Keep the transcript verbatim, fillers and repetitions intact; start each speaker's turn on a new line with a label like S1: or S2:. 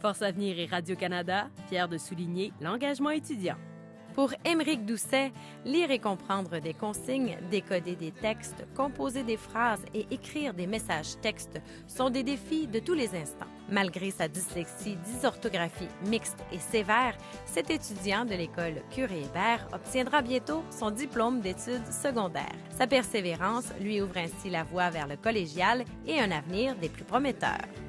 S1: Force Avenir et Radio-Canada, fiers de souligner l'engagement étudiant. Pour Émeric Doucet, lire et comprendre des consignes, décoder des textes, composer des phrases et écrire des messages textes sont des défis de tous les instants. Malgré sa dyslexie, dysorthographie mixte et sévère, cet étudiant de l'école Curie-Hébert obtiendra bientôt son diplôme d'études secondaires. Sa persévérance lui ouvre ainsi la voie vers le collégial et un avenir des plus prometteurs.